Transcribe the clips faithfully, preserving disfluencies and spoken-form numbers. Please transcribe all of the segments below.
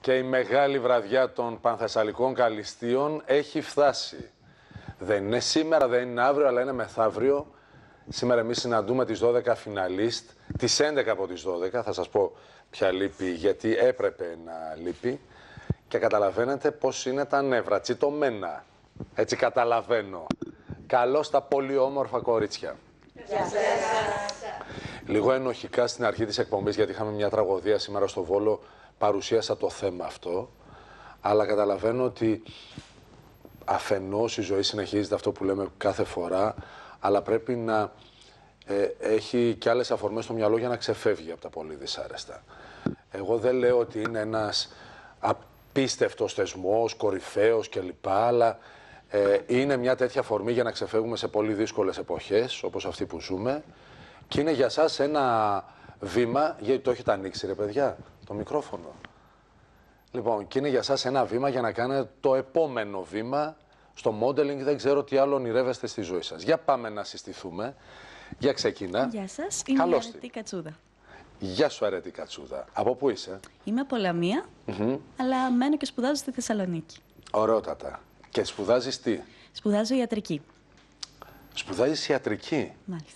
Και η μεγάλη βραδιά των Πανθεσσαλικών Καλυστείων έχει φτάσει. Δεν είναι σήμερα, δεν είναι αύριο, αλλά είναι μεθαύριο. Σήμερα εμείς συναντούμε τις δώδεκα φιναλίστ, τις έντεκα από τις δώδεκα. Θα σας πω ποια λείπει, γιατί έπρεπε να λείπει. Και καταλαβαίνετε πώς είναι τα νεύρα, τσιτωμένα. Έτσι καταλαβαίνω. Καλώς τα πολύ όμορφα κορίτσια. Γεια σας. Λίγο ενοχικά στην αρχή της εκπομπής, γιατί είχαμε μια τραγωδία σήμερα στο Βόλο, παρουσίασα το θέμα αυτό. Αλλά καταλαβαίνω ότι αφενός η ζωή συνεχίζεται, αυτό που λέμε κάθε φορά, αλλά πρέπει να ε, έχει και άλλες αφορμές στο μυαλό για να ξεφεύγει από τα πολύ δυσάρεστα. Εγώ δεν λέω ότι είναι ένας απίστευτος θεσμός, κορυφαίος κλπ. Αλλά ε, είναι μια τέτοια αφορμή για να ξεφεύγουμε σε πολύ δύσκολες εποχές, όπως αυτή που ζούμε. Και είναι για σας ένα βήμα, γιατί το έχετε ανοίξει ρε παιδιά, το μικρόφωνο. Λοιπόν, και είναι για σας ένα βήμα για να κάνετε το επόμενο βήμα στο modeling. Δεν ξέρω τι άλλο ονειρεύεστε στη ζωή σας. Για πάμε να συστηθούμε. Για ξεκινά. Γεια σας, είμαι η Αρετή Κατσούδα. Γεια σου Αρετή Κατσούδα. Από πού είσαι? Είμαι από Λαμία, mm-hmm. αλλά μένω και σπουδάζω στη Θεσσαλονίκη. Ωραιότατα. Και σπουδάζεις τι? Σπουδάζω ιατρική. Σπουδάζεις ιατρική? Μάλιστα.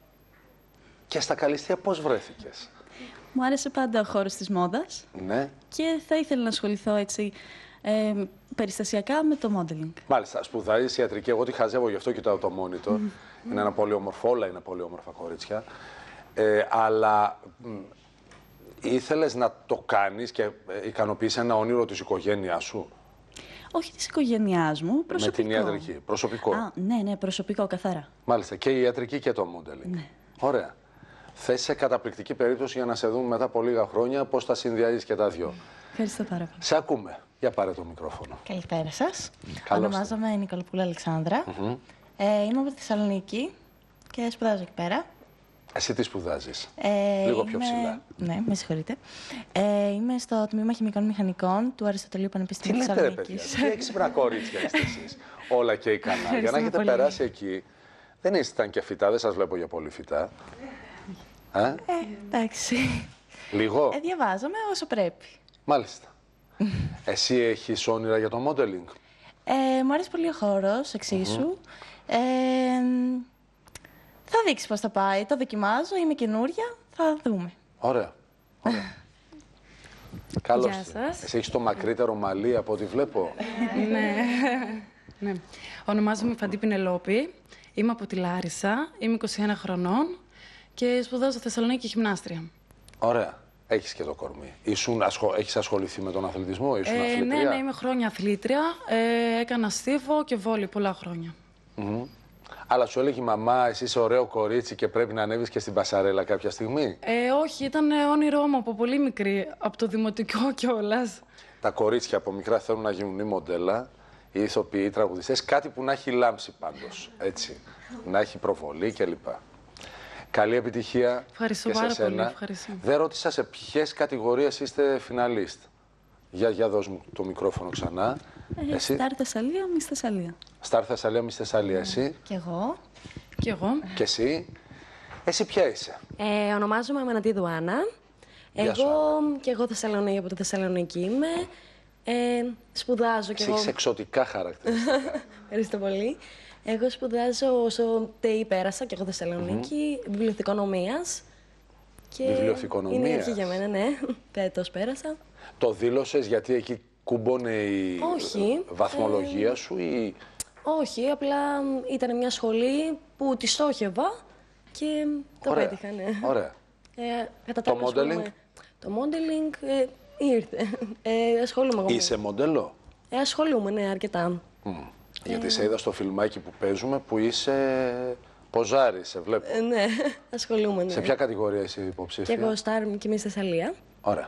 Και στα Καλυστεία πώς βρέθηκες? Μου άρεσε πάντα ο χώρος της μόδας. Ναι. Και θα ήθελα να ασχοληθώ έτσι ε, περιστασιακά με το modeling. Μάλιστα. Σπουδάζεις ιατρική. Εγώ τη χαζεύω, γι' αυτό κοιτάω το monitor. Mm. Είναι ένα πολύ όμορφο, όλα είναι πολύ όμορφα κορίτσια. Ε, αλλά μ, ήθελες να το κάνεις και ε, ικανοποιείς ένα όνειρο της οικογένειάς σου? Όχι της οικογένειάς μου, προσωπικό. Με την ιατρική, προσωπικό. Α, ναι, ναι, προσωπικό, καθαρά. Μάλιστα, και η ιατρική και το modeling. Ναι. Ωραία. Θες σε καταπληκτική περίπτωση για να σε δούμε μετά από λίγα χρόνια πώς τα συνδυάζεις και τα δυο. Ευχαριστώ πάρα πολύ. Σε ακούμε. Για πάρε το μικρόφωνο. Καλησπέρα σας. Καλώς Ονομάζομαι Νικολοπούλα Αλεξάνδρα. Mm-hmm. ε, είμαι από τη Θεσσαλονίκη και σπουδάζω εκεί πέρα. Εσύ τι σπουδάζεις? Ε, Λίγο πιο είμαι... ψηλά. Ναι, με συγχωρείτε. Ε, είμαι στο Τμήμα Χημικών Μηχανικών του Αριστοτελείου Πανεπιστημίου Τι Θεσσαλονίκης. λέτε ρε παιδιά, τι έξυπνα κορίτσια είστε εσείς. Όλα και ικανά. Για να έχετε πολύ. περάσει εκεί. Δεν ήσταν και φυτά, δεν σας βλέπω για πολύ φυτά. Ε, Ε, εντάξει. Λίγο. Ε, διαβάζομαι όσο πρέπει. Μάλιστα. Εσύ έχεις όνειρα για το modeling? Ε, μου αρέσει πολύ ο χώρος, εξίσου. Mm-hmm. ε, θα δείξει πώς θα πάει. Το δοκιμάζω, είμαι καινούρια, θα δούμε. Ωραία. Ωραία. Καλώς. Γεια σας. Εσύ έχεις το μακρύτερο μαλλί από ό,τι βλέπω. Ναι. ναι. Ονομάζομαι Φαντή Πινελόπη. Είμαι από τη Λάρισα. Είμαι είκοσι ένα χρονών και σπουδάζω στη Θεσσαλονίκη γυμνάστρια. Ωραία. Έχεις και το κορμί. Ήσουν, ασχο... Έχεις ασχοληθεί με τον αθλητισμό, ήσουν Ε, αθλητρία? ναι, ναι, είμαι χρόνια αθλήτρια. Ε, έκανα στίβο και βόλεϊ πολλά χρόνια. Mm-hmm. Αλλά σου έλεγε η μαμά, εσύ είσαι ωραίο κορίτσι και πρέπει να ανέβεις και στην πασαρέλα κάποια στιγμή? Ε, όχι, ήταν όνειρό μου από πολύ μικρή, από το δημοτικό κιόλας. Τα κορίτσια από μικρά θέλουν να γίνουν ή μοντέλα, ή ηθοποιοί, ή τραγουδιστές, κάτι που να έχει λάμψει πάντως, έτσι, να έχει προβολή κλπ. Καλή επιτυχία. Ευχαριστώ και σε πάρα σένα. πολύ, ευχαριστώ. Δεν ρώτησα σε ποιες κατηγορίες είστε φιναλίστ. Για, για δώσ' μου το μικρόφωνο ξανά. Ε, Εσύ. Στάρ Θεσσαλία, Μις Θεσσαλία. Στάρ Θεσσαλία, Μις Θεσσαλία. Εσύ. Κι εγώ. Κι εγώ. Και εσύ. Εσύ ποια είσαι? Ε, ονομάζομαι Αμανατίδου Άννα. Γεια σου, Εγώ Άννα. και εγώ Θεσσαλονίκη, από τη Θεσσαλονίκη είμαι. Ε, σπουδάζω κι Εσύ εγώ. έχεις εξωτικά χαρακτηριστικά. Ευχαριστώ πολύ. Εγώ σπουδάζω στο ΤΕΙ, πέρασα και εγώ Θεσσαλονίκη, mm-hmm. βιβλιοθηκονομίας. Και Βιβλιοθηκονομίας. είναι η αρχή για μένα, ναι. Φέτος πέρασα. Το δήλωσες γιατί εκεί κούμπονε η Όχι. βαθμολογία ε... σου ή... Όχι, απλά ήταν μια σχολή που τη στόχευα και το Ωραία. πέτυχα, ναι. Ωραία. Ε, κατά Το τα άλλα, modeling? ασχολούμαι- Το modeling ε, ήρθε. Ε, ασχολούμαι εγώ. Είσαι μοντέλο? Ε, ασχολούμαι, ναι, αρκετά. Mm. Γιατί σε είδα στο φιλμάκι που παίζουμε που είσαι ποζάρι, σε βλέπω. Ε, ναι, ασχολούμαι, ναι. Σε ποια κατηγορία είσαι Και υποψήφια? εγώ Star και εμείς Θεσσαλία. Ωραία.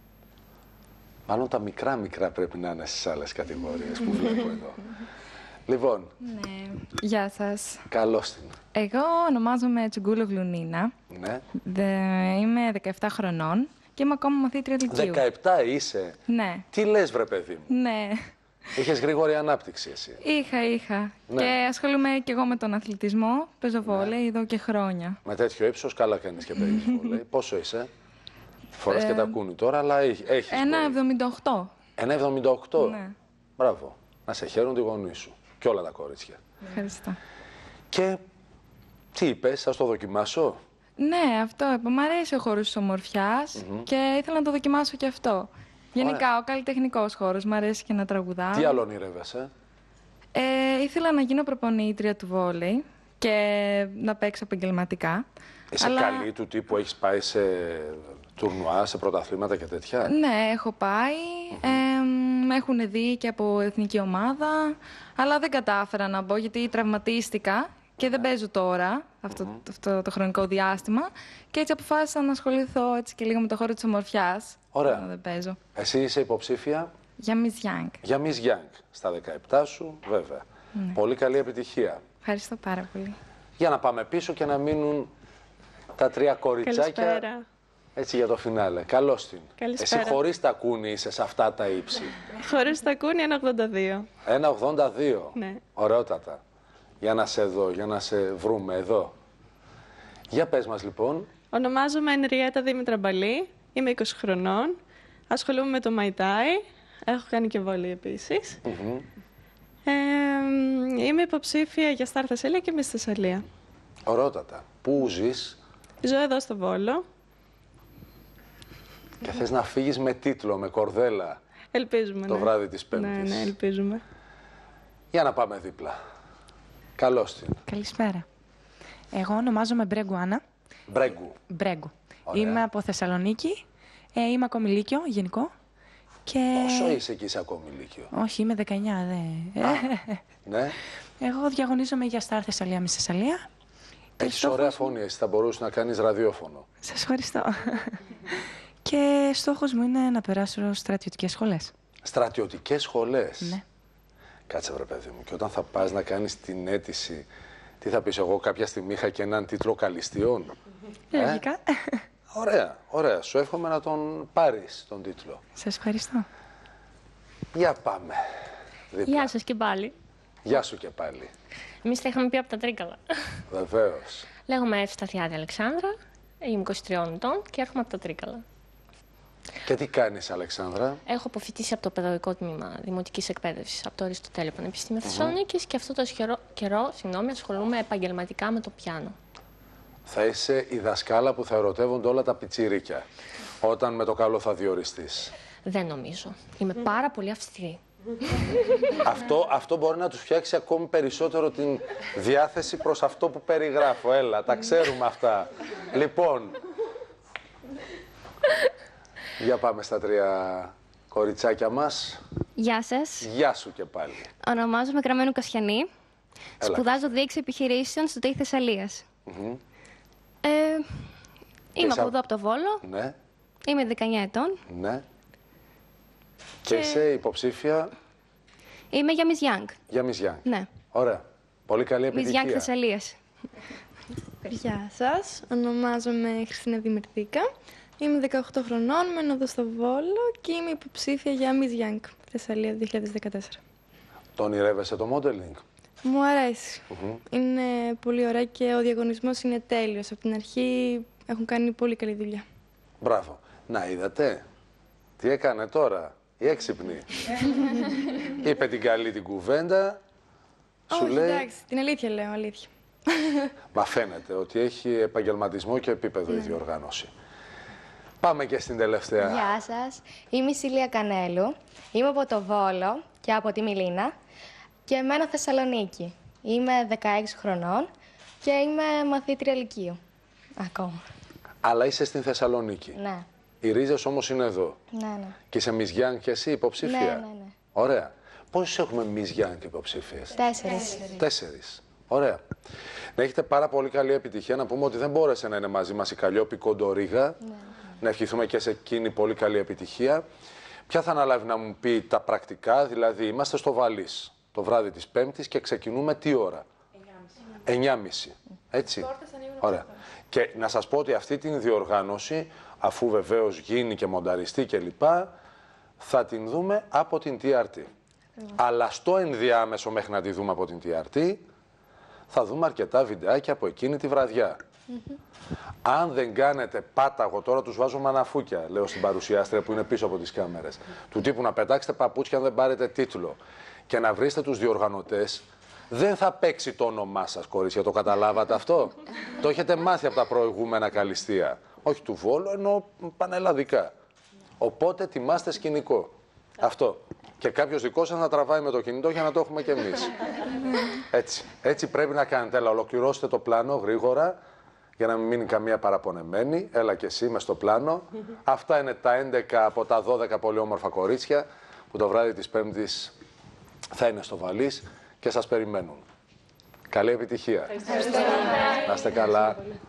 Μάλλον τα μικρά μικρά πρέπει να είναι στις άλλες κατηγορίες που βλέπω εδώ. Λοιπόν, Ναι. Γεια σας. καλώς την. Εγώ ονομάζομαι Τσουγκούλογλου Νίνα. Ναι. Δε... Είμαι δεκαεπτά χρονών και είμαι ακόμα μαθήτρια λυκείου. δεκαεπτά είσαι. Ναι. Τι λες βρε παιδί μου. Ναι. Είχες γρήγορη ανάπτυξη εσύ. Είχα, είχα. Ναι. Και ασχολούμαι και εγώ με τον αθλητισμό. Παίζω βόλεϊ εδώ και χρόνια. Με τέτοιο ύψος καλά κάνεις και παίζεις βόλεϊ. Πόσο είσαι? Φοράς και τα κούνη τώρα, αλλά έχεις. Ένα εβδομήντα οκτώ. Ένα εβδομήντα οκτώ. Ναι. Μπράβο. Να σε χαίρουν τη γονεί σου. Και όλα τα κορίτσια. Ευχαριστώ. Και τι είπες, θα το δοκιμάσω. Ναι, αυτό είπα. Μ' αρέσει ο χώρος της ομορφιάς Mm-hmm. και ήθελα να το δοκιμάσω και αυτό. Γενικά, Ωραία. ο καλλιτεχνικός χώρος. Μ' αρέσει και να τραγουδάω. Τι άλλο ονειρεύεσαι? Ε, ήθελα να γίνω προπονήτρια του βόλεϊ και να παίξω επαγγελματικά. Είσαι αλλά... καλή του τύπου, έχεις πάει σε τουρνουά, σε πρωταθλήματα και τέτοια? Ναι, έχω πάει. Mm-hmm. Ε, με έχουν δει και από εθνική ομάδα, αλλά δεν κατάφερα να μπω γιατί τραυματίστηκα και δεν παίζω τώρα αυτό, Mm-hmm. αυτό το χρονικό διάστημα και έτσι αποφάσισα να ασχοληθώ έτσι και λίγο με το χώρο της ομορφιάς. Ωραία. Δεν παίζω. Εσύ είσαι υποψήφια Για Miss Young. για Miss Young, στα δεκαεπτά σου, βέβαια. Ναι. Πολύ καλή επιτυχία. Ευχαριστώ πάρα πολύ. Για να πάμε πίσω και να μείνουν τα τρία κοριτσάκια. Καλησπέρα. Έτσι για το φινάλε. Καλώς την. Καλησπέρα. Εσύ χωρίς τα κούνη είσαι σε αυτά τα ύψη. Χωρίς τα κούνη, ένα ογδόντα δύο. ένα ογδόντα δύο. Ναι. Ωραιότατα. Για να σε δω, για να σε βρούμε εδώ. Για πες μας λοιπόν. Ονομάζομαι Ενριέτα Δήμητρα Μπαλή. Είμαι είκοσι χρονών. Ασχολούμαι με το Μαϊτάι. Έχω κάνει και βόλεϊ επίσης. Mm-hmm. Ε, είμαι υποψήφια για Σταρ Θεσσαλία και Miss Θεσσαλία. Ωραιότατα. Πού ζεις Ζω εδώ στο Βόλο. και θες να φύγεις με τίτλο, με κορδέλα Ελπίζουμε, το ναι. βράδυ της Πέμπτης. Ναι, ναι, ελπίζουμε. Για να πάμε δίπλα. Καλώς την. Καλησπέρα. Εγώ ονομάζομαι Μπρέγκου Άννα. Μπρέγκου. Μπρέγκου. Ωραία. Είμαι από Θεσσαλονίκη. Ε, είμαι ακόμη λύκειο, γενικό. Και... Πόσο είσαι εκεί, είσαι ακόμη λύκειο? Όχι, είμαι δεκαεννιά, δε. Ναι. Εγώ διαγωνίζομαι για Σταρ Θεσσαλία, Miss Θεσσαλία. Έχεις ωραία φωνή, εσύ θα μπορούσες να κάνεις ραδιόφωνο. Σας ευχαριστώ. Και στόχος μου είναι να περάσω στρατιωτικές σχολές. Στρατιωτικές σχολές. Ναι. Κάτσε βρε παιδί μου, και όταν θα πας να κάνεις την αίτηση, τι θα πεις? Εγώ κάποια στιγμή είχα και έναν τίτλο καλυστιών. Λογικά. Ωραία, ωραία. Σου εύχομαι να τον πάρεις τον τίτλο. Σας ευχαριστώ. Για πάμε. Δίπλα. Γεια σας και πάλι. Γεια σου και πάλι. Εμείς τα είχαμε πει από τα Τρίκαλα. Βεβαίως. Λέγομαι Ευσταθιάδη Αλεξάνδρα, είμαι είκοσι τριών ετών και έρχομαι από τα Τρίκαλα. Και τι κάνεις, Αλεξάνδρα? Έχω αποφοιτήσει από το Παιδαγωγικό Τμήμα Δημοτικής Εκπαίδευσης από το Αριστοτέλειο Πανεπιστήμιο Θεσσαλονίκης και αυτό το καιρό, καιρό συγγνώμη, ασχολούμαι επαγγελματικά με το πιάνο. Θα είσαι η δασκάλα που θα ερωτεύονται όλα τα πιτσιρίκια όταν με το καλό θα διοριστείς. Δεν νομίζω. Είμαι πάρα πολύ αυστηρή. αυτό, αυτό μπορεί να τους φτιάξει ακόμη περισσότερο την διάθεση προς αυτό που περιγράφω. Έλα, τα ξέρουμε αυτά. Λοιπόν, για πάμε στα τρία κοριτσάκια μας. Γεια σας. Γεια σου και πάλι. Ονομάζομαι Κραμένου Κασιανή. Έλα. Σπουδάζω διοίκηση επιχειρήσεων στο ΤΕΙ Θεσσαλίας. Mm-hmm. Ε, είμαι είσαι... από εδώ, από το Βόλο. Ναι, Είμαι δεκαεννιά ετών. ναι. Και, και είσαι υποψήφια είμαι για Miss Young. για Miss Young. Ναι. Ωραία. Πολύ καλή Miss επιτυχία. Young Θεσσαλίας. Γεια σας. Ονομάζομαι Χριστίνα Δημητρίκα. Είμαι δεκαοκτώ χρονών, μένω εδώ στο Βόλο και είμαι υποψήφια για Miss Young Θεσσαλία δύο χιλιάδες δεκατέσσερα. Το ονειρεύεσαι το modeling? Μου αρέσει. Mm-hmm. Είναι πολύ ωραία και ο διαγωνισμός είναι τέλειος. Από την αρχή έχουν κάνει πολύ καλή δουλειά. Μπράβο. Να είδατε. Τι έκανε τώρα η έξυπνη. Είπε την καλή την κουβέντα. Σου Όχι, λέει... εντάξει, την αλήθεια λέω, αλήθεια. Μα φαίνεται ότι έχει επαγγελματισμό και επίπεδο η διοργάνωση. Πάμε και στην τελευταία. Γεια σας. Είμαι η Σίλια Κανέλου. Είμαι από το Βόλο και από τη Μιλίνα και μένω Θεσσαλονίκη. Είμαι δεκαέξι χρονών και είμαι μαθήτρια λυκείου. Ακόμα. Αλλά είσαι στην Θεσσαλονίκη. Ναι. Οι ρίζες όμως είναι εδώ. Ναι, ναι. Και είσαι Miss Young και εσύ υποψήφια. Ναι, ναι, ναι. Ωραία. Πόσους έχουμε Miss Young υποψήφιες? Τέσσερις. Τέσσερις. Ωραία. Να έχετε πάρα πολύ καλή επιτυχία. Να πούμε ότι δεν μπόρεσε να είναι μαζί μας η Καλλιόπη Κοντορίγα. Ναι. Να ευχηθούμε και σε εκείνη πολύ καλή επιτυχία. Ποια θα αναλάβει να μου πει τα πρακτικά? Δηλαδή, είμαστε στο Βαλής το βράδυ της Πέμπτης και ξεκινούμε τι ώρα? εννιά και μισή. Έτσι. Ωραία. Και να σας πω ότι αυτή την διοργάνωση, αφού βεβαίως γίνει και μονταριστεί κλπ, θα την δούμε από την τι αρ τι. Αλλά στο ενδιάμεσο μέχρι να τη δούμε από την τι αρ τι, θα δούμε αρκετά βιντεάκια από εκείνη τη βραδιά. Mm-hmm. Αν δεν κάνετε πάταγο, τώρα τους βάζω μαναφούκια, λέω στην παρουσιάστρια που είναι πίσω από τις κάμερες. Του τύπου να πετάξετε παπούτσια αν δεν πάρετε τίτλο. Και να βρίσκετε τους διοργανωτές, δεν θα παίξει το όνομά σας, κορίτσια. Το καταλάβατε αυτό? Το έχετε μάθει από τα προηγούμενα καλυστία. Όχι του Βόλου, ενώ πανελλαδικά. Οπότε ετοιμάστε σκηνικό. Αυτό. Και κάποιος δικός σας να τραβάει με το κινητό για να το έχουμε κι εμείς. Έτσι. Έτσι πρέπει να κάνετε. Έλα, ολοκληρώστε το πλάνο γρήγορα, για να μην μείνει καμία παραπονεμένη. Έλα και εσύ μες στο πλάνο. Αυτά είναι τα έντεκα από τα δώδεκα πολύ όμορφα κορίτσια, που το βράδυ της Πέμπτης θα είναι στο Βαλής και σας περιμένουν. Καλή επιτυχία. Ευχαριστώ. Να είστε καλά.